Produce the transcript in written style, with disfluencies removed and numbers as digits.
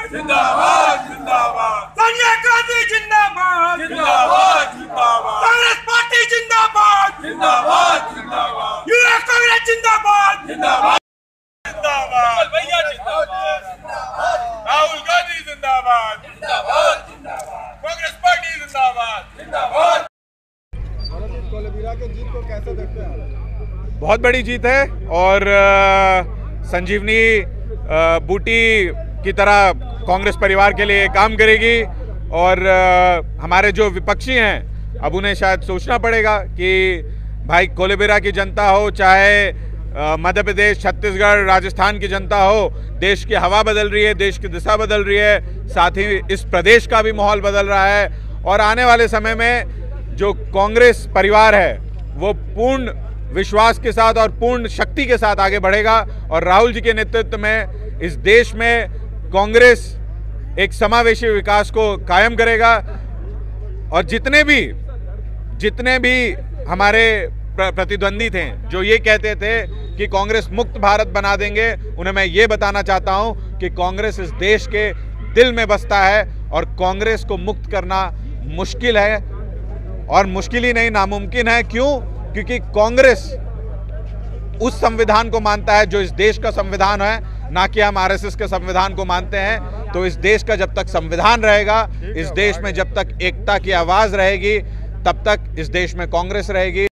जिंदाबाद जिंदाबाद, सोनिया गांधी जिंदाबाद जिंदाबाद जिंदाबाद, कांग्रेस पार्टी जिंदाबाद जिंदाबाद जिंदाबाद, युवा कांग्रेस जिंदाबाद जिंदाबाद जिंदाबाद, भैया जिंदाबाद, राहुल गांधी जिंदाबाद, जिंदाबाद जिंदाबाद, कांग्रेस पार्टी जिंदाबाद, जिंदाबाद। कोलेबिरा की जीत को कैसे देखते हैं? बहुत बड़ी जीत है और संजीवनी बूटी की तरह कांग्रेस परिवार के लिए काम करेगी और हमारे जो विपक्षी हैं अब उन्हें शायद सोचना पड़ेगा कि भाई कोलेबिरा की जनता हो, चाहे मध्य प्रदेश, छत्तीसगढ़, राजस्थान की जनता हो, देश की हवा बदल रही है, देश की दिशा बदल रही है, साथ ही इस प्रदेश का भी माहौल बदल रहा है और आने वाले समय में जो कांग्रेस परिवार है वो पूर्ण विश्वास के साथ और पूर्ण शक्ति के साथ आगे बढ़ेगा और राहुल जी के नेतृत्व में इस देश में कांग्रेस एक समावेशी विकास को कायम करेगा और जितने भी हमारे प्रतिद्वंदी थे जो ये कहते थे कि कांग्रेस मुक्त भारत बना देंगे, उन्हें मैं ये बताना चाहता हूं कि कांग्रेस इस देश के दिल में बसता है और कांग्रेस को मुक्त करना मुश्किल है और मुश्किल ही नहीं, नामुमकिन है। क्यों? क्योंकि कांग्रेस उस संविधान को मानता है जो इस देश का संविधान है, ना कि हम आरएसएस के संविधान को मानते हैं। तो इस देश का जब तक संविधान रहेगा, इस देश में जब तक एकता की आवाज़ रहेगी, तब तक इस देश में कांग्रेस रहेगी।